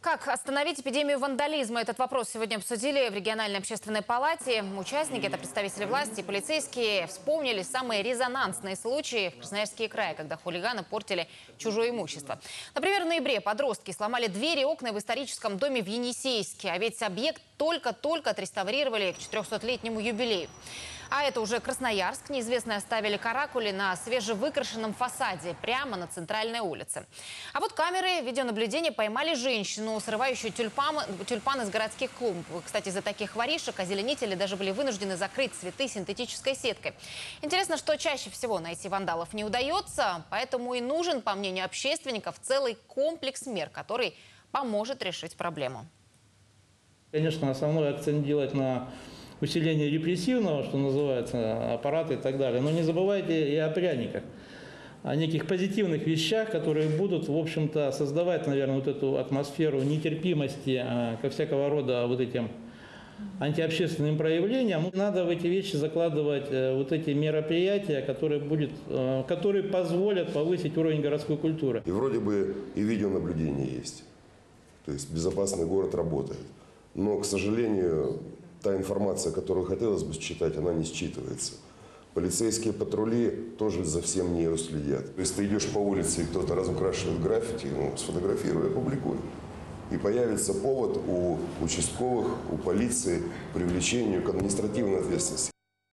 Как остановить эпидемию вандализма? Этот вопрос сегодня обсудили в региональной общественной палате. Участники, это представители власти и полицейские, вспомнили самые резонансные случаи в Красноярске крае, когда хулиганы портили чужое имущество. Например, в ноябре подростки сломали двери и окна в историческом доме в Енисейске. А ведь объект только-только отреставрировали к 400-летнему юбилею. А это уже Красноярск. Неизвестные оставили каракули на свежевыкрашенном фасаде прямо на центральной улице. А вот камеры видеонаблюдения поймали женщину, срывающую тюльпаны с городских клумб. Кстати, из-за таких воришек озеленители даже были вынуждены закрыть цветы синтетической сеткой. Интересно, что чаще всего найти вандалов не удается, поэтому и нужен, по мнению общественников, целый комплекс мер, который поможет решить проблему. Конечно, основной акцент делать на усиление репрессивного, что называется, аппарата и так далее. Но не забывайте и о пряниках, о неких позитивных вещах, которые будут, в общем-то, создавать, наверное, вот эту атмосферу нетерпимости ко всякого рода вот этим антиобщественным проявлениям. Надо в эти вещи закладывать вот эти мероприятия, которые позволят повысить уровень городской культуры. И вроде бы и видеонаблюдение есть. То есть безопасный город работает. Но, к сожалению, та информация, которую хотелось бы считать, она не считывается. Полицейские патрули тоже за всем не уследят. То есть ты идешь по улице, и кто-то разукрашивает граффити, сфотографируй, опубликуй. И появится повод у участковых, у полиции к привлечению к административной ответственности.